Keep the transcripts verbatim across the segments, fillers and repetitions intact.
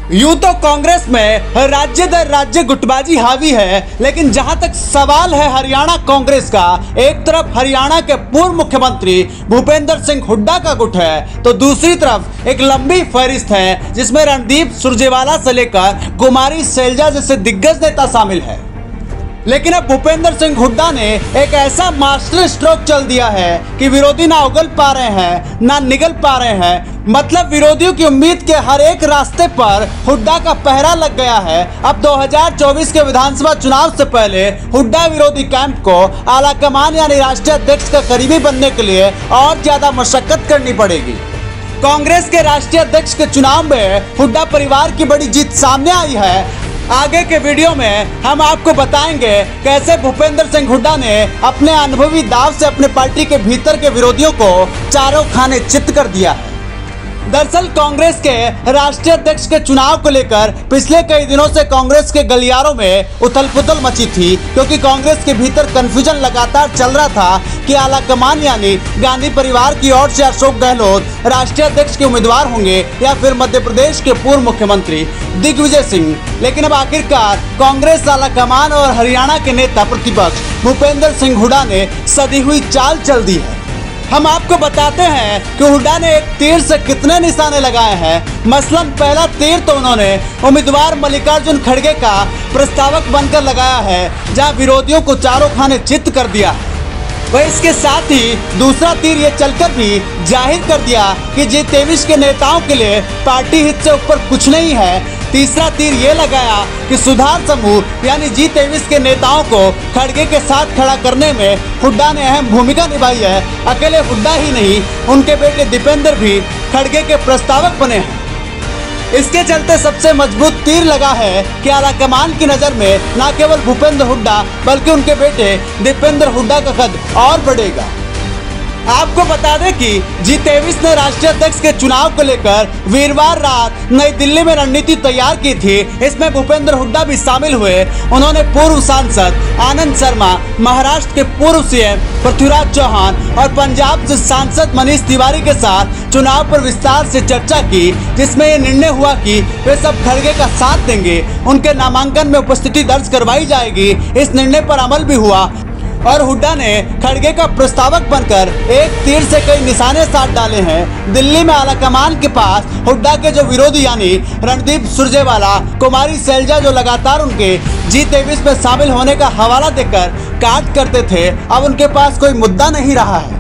यूं तो कांग्रेस में राज्य दर राज्य गुटबाजी हावी है, लेकिन जहां तक सवाल है हरियाणा कांग्रेस का, एक तरफ हरियाणा के पूर्व मुख्यमंत्री भूपेंद्र सिंह हुड्डा का गुट है, तो दूसरी तरफ एक लंबी फहरिस्त है जिसमें रणदीप सुरजेवाला से लेकर कुमारी सैलजा जैसे दिग्गज नेता शामिल है। लेकिन अब भूपेंद्र सिंह हुड्डा ने एक ऐसा मास्टर स्ट्रोक चल दिया है कि विरोधी ना उगल पा रहे हैं ना निगल पा रहे हैं। मतलब विरोधियों की उम्मीद के हर एक रास्ते पर हुड्डा का पहरा लग गया है। अब दो हज़ार चौबीस के विधानसभा चुनाव से पहले हुड्डा विरोधी कैंप को आलाकमान यानी राष्ट्रीय अध्यक्ष का करीबी बनने के लिए और ज्यादा मशक्कत करनी पड़ेगी। कांग्रेस के राष्ट्रीय अध्यक्ष के चुनाव में हुड्डा परिवार की बड़ी जीत सामने आई है। आगे के वीडियो में हम आपको बताएंगे कैसे भूपेंद्र सिंह हुड्डा ने अपने अनुभवी दाव से अपने पार्टी के भीतर के विरोधियों को चारों खाने चित कर दिया है। दरअसल कांग्रेस के राष्ट्रीय अध्यक्ष के चुनाव को लेकर पिछले कई दिनों से कांग्रेस के गलियारों में उथल पुथल मची थी, क्योंकि कांग्रेस के भीतर कंफ्यूजन लगातार चल रहा था कि आलाकमान यानी गांधी परिवार की ओर से अशोक गहलोत राष्ट्रीय अध्यक्ष के उम्मीदवार होंगे या फिर मध्य प्रदेश के पूर्व मुख्यमंत्री दिग्विजय सिंह। लेकिन अब आखिरकार कांग्रेस, आलाकमान और हरियाणा के नेता प्रतिपक्ष भूपेंद्र सिंह हुड्डा ने सदी हुई चाल चल दी है। हम आपको बताते हैं कि हुड्डा ने एक तीर से कितने निशाने लगाए हैं। मसलन पहला तीर तो उन्होंने उम्मीदवार मल्लिकार्जुन खड़गे का प्रस्तावक बनकर लगाया है, जहां विरोधियों को चारों खाने चित कर दिया है। वह इसके साथ ही दूसरा तीर ये चलकर भी जाहिर कर दिया कि जी तेईस के नेताओं के लिए पार्टी हित से ऊपर कुछ नहीं है। तीसरा तीर ये लगाया कि सुधार समूह यानी जी तेईस के नेताओं को खड़गे के साथ खड़ा करने में हुड्डा ने अहम भूमिका निभाई है। अकेले हुड्डा ही नहीं, उनके बेटे दीपेंद्र भी खड़गे के प्रस्तावक बने हैं। इसके चलते सबसे मजबूत तीर लगा है कि आलाकमान की नज़र में न केवल भूपेंद्र हुड्डा बल्कि उनके बेटे दीपेंद्र हुड्डा का कद और बढ़ेगा। आपको बता दें कि जी तेईस ने राष्ट्रीय अध्यक्ष के चुनाव को लेकर वीरवार रात नई दिल्ली में रणनीति तैयार की थी। इसमें भूपेंद्र हुड्डा भी शामिल हुए। उन्होंने पूर्व सांसद आनंद शर्मा, महाराष्ट्र के पूर्व सीएम पृथ्वीराज चौहान और पंजाब से सांसद मनीष तिवारी के साथ चुनाव पर विस्तार से चर्चा की, जिसमें ये निर्णय हुआ कि वे सब खड़गे का साथ देंगे। उनके नामांकन में उपस्थिति दर्ज करवाई जाएगी। इस निर्णय पर अमल भी हुआ और हुड्डा ने खड़गे का प्रस्तावक बनकर एक तीर से कई निशाने साध डाले हैं। दिल्ली में आलाकमान के पास हुड्डा के जो विरोधी यानी रणदीप सुरजेवाला, कुमारी सैलजा जो लगातार उनके जी तेईस में शामिल होने का हवाला देकर काट करते थे, अब उनके पास कोई मुद्दा नहीं रहा है।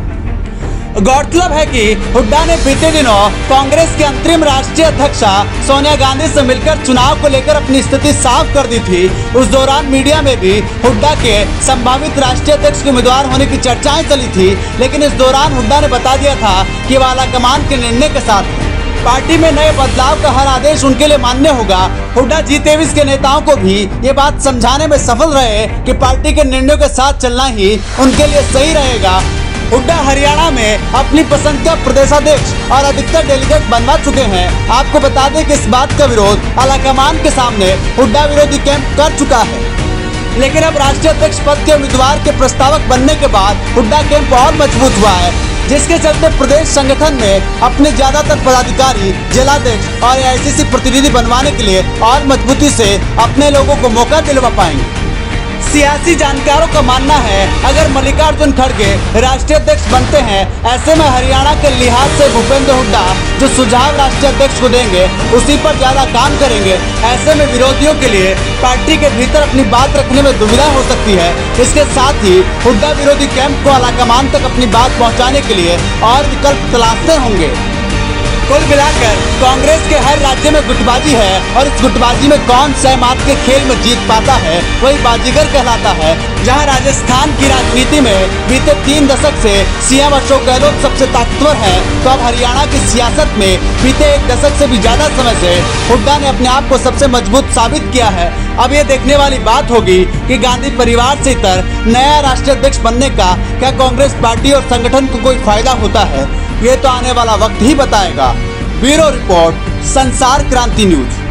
गौरतलब है कि हुड्डा ने बीते दिनों कांग्रेस के अंतरिम राष्ट्रीय अध्यक्षा सोनिया गांधी से मिलकर चुनाव को लेकर अपनी स्थिति साफ कर दी थी। उस दौरान मीडिया में भी हुड्डा के संभावित राष्ट्रीय अध्यक्ष के उम्मीदवार होने की चर्चाएं चली थी, लेकिन इस दौरान हुड्डा ने बता दिया था कि वह आलाकमान के निर्णय के साथ पार्टी में नए बदलाव का हर आदेश उनके लिए मान्य होगा। हुड्डा जी तेईस के नेताओं को भी ये बात समझाने में सफल रहे कि पार्टी के निर्णयों के साथ चलना ही उनके लिए सही रहेगा। हुड्डा हरियाणा में अपनी पसंद का प्रदेशाध्यक्ष और अधिकतर डेलीगेट बनवा चुके हैं। आपको बता दें कि इस बात का विरोध आलाकमान के सामने हुड्डा विरोधी कैंप कर चुका है, लेकिन अब राष्ट्रीय अध्यक्ष पद के उम्मीदवार के प्रस्तावक बनने के बाद हुड्डा कैंप और मजबूत हुआ है, जिसके चलते प्रदेश संगठन में अपने ज्यादातर पदाधिकारी, जिलाध्यक्ष और एआईसीसी प्रतिनिधि बनवाने के लिए और मजबूती से अपने लोगों को मौका दिलवा पाएंगे। सियासी जानकारों का मानना है अगर मल्लिकार्जुन खड़गे राष्ट्रीय अध्यक्ष बनते हैं, ऐसे में हरियाणा के लिहाज से भूपेंद्र हुड्डा जो सुझाव राष्ट्रीय अध्यक्ष को देंगे उसी पर ज्यादा काम करेंगे। ऐसे में विरोधियों के लिए पार्टी के भीतर अपनी बात रखने में दुविधा हो सकती है। इसके साथ ही हुड्डा विरोधी कैंप को आलाकमान तक अपनी बात पहुँचाने के लिए और विकल्प तलाशने होंगे। कुल मिलाकर कांग्रेस के हर राज्य में गुटबाजी है और इस गुटबाजी में कौन सहमत के खेल में जीत पाता है वही बाजीगर कहलाता है। जहां राजस्थान की राजनीति में बीते तीन दशक से सीएम अशोक गहलोत सबसे ताकतवर है, तो अब हरियाणा की सियासत में बीते एक दशक से भी ज्यादा समय से हुड्डा ने अपने आप को सबसे मजबूत साबित किया है। अब ये देखने वाली बात होगी कि गांधी परिवार से इतर नया राष्ट्रीय अध्यक्ष बनने का क्या कांग्रेस पार्टी और संगठन को कोई फायदा होता है, ये तो आने वाला वक्त ही बताएगा। ब्यूरो रिपोर्ट, संसार क्रांति न्यूज।